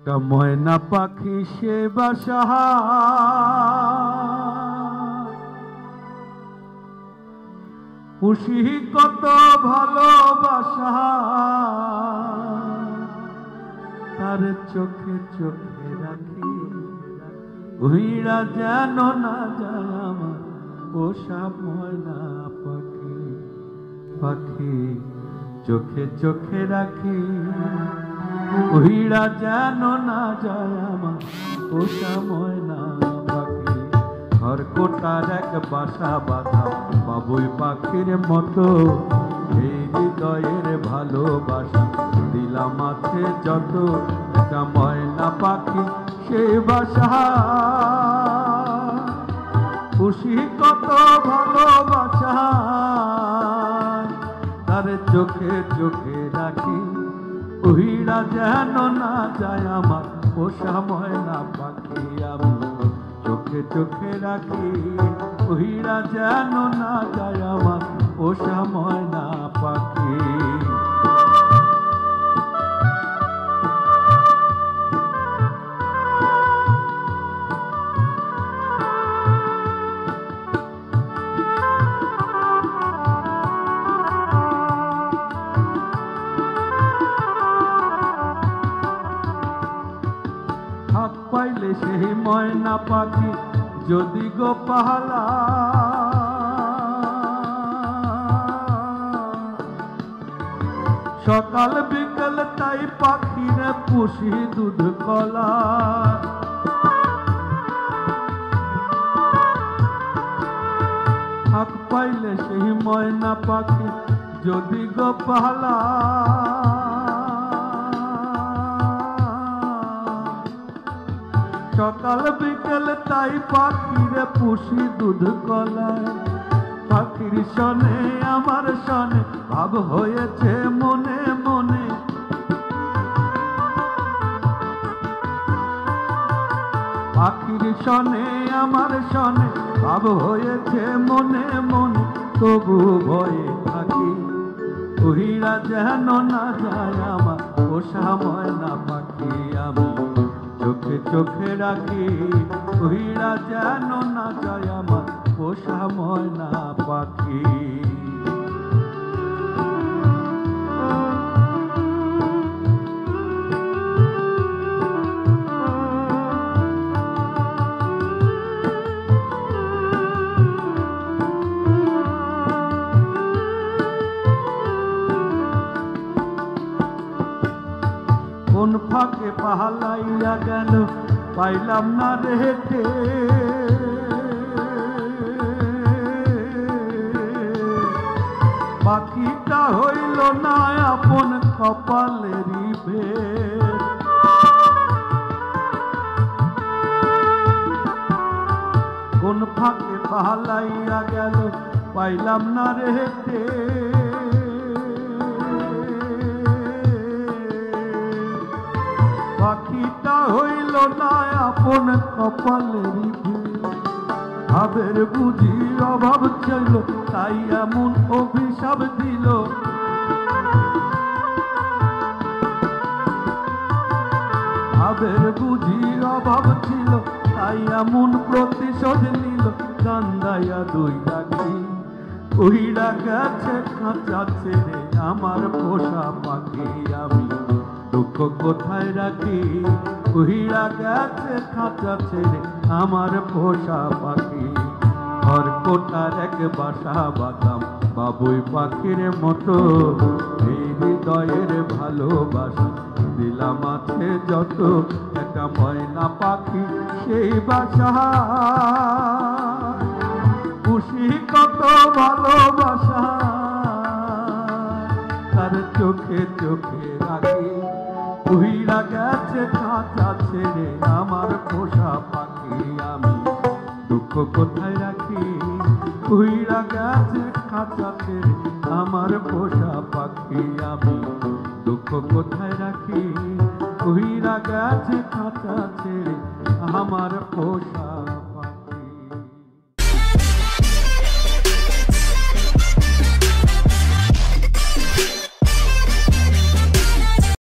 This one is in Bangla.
একটা ময়না পাখি সে বাসা পুষি কত ভালোবাসা তার চোখে চোখে রাখি উইরা যেন না যায় আমার পোষা ময়না পাখি পাখি চোখে চোখে রাখি উইরা যেন না যায় আমার পোষা ময়না পাখি ঘর কোটার এক বাসা বাঁধা বাবুই পাখির মতো এই হৃদয়ের ভালোবাসা দিলাম আছে যত একটা ময়না পাখি সে বাসা খুশি কত ভালোবাসা তার চোখে চোখে রাখি উইরা যেন না যায় আমার পোষা ময়না পাখি আমি চোখে চোখে রাখি উইরা যেন না যায় আমার পোষা ময়না পাখি হাত পাইলে সেই ময়না পাখি যদি গো পাহালা সকাল বিকেল তাই পাখিরে পুষি দুধ কলা হাত পাইলে সেই ময়না পাখি যদি গো পাহালা সকাল বিকেল তাই পাখিরে পুষি দুধ কলায় পাখির সনে আমার সনে ভাব হয়েছে মনে মনে পাখির সনে আমার সনে ভাব হয়েছে মনে মনে তবু ভয়ে থাকি উইরা যেন না যায় আমার পোষা ময়না পাখি আমি চোখে চোখে রাখি উইরা যেন না যায় আমার পোষা ময়না পাখি কোন ফাঁকে পাহালাইয়া গেল পাইলাম না রেখে পাখিটা হইল না আপন কপালেরই ভেদ কোন ফাঁকে পাহালাইয়া গেল পাইলাম না রেখে পাখিটা হইল না আপন কপালেরই ভাবের বুঝি অভাব ছিল তাই এমন অভিশাপ দিল ভাবের বুঝি অভাব ছিল তাই এমন প্রতিশোধ নিল কান্দাইয়া দুই রাখি উইরা গেছে খাঁচা ছেড়ে আমার পোষা পাখি আমি দুঃখ কোথায় রাখি উইরা গেছে খাঁচা ছেড়ে আমার পোষা পাখি ঘর কোটার এক বাসা বাঁধাম বাবুই পাখির মতো এই হৃদয়ের ভালোবাসা দিলাম আছে যত একটা ময়না পাখি সেই বাসা খুশি কত ভালোবাসা তার চোখে চোখে রাখি উইরা গেছে খাঁচা ছেড়ে আমার পোষা পাখি আমি দুঃখ কোথায় রাখি উইরা গেছে খাঁচা ছেড়ে আমার পোষা পাখি আমি দুঃখ কোথায় রাখি উইরা গেছে খাঁচা ছেড়ে আমার পোষা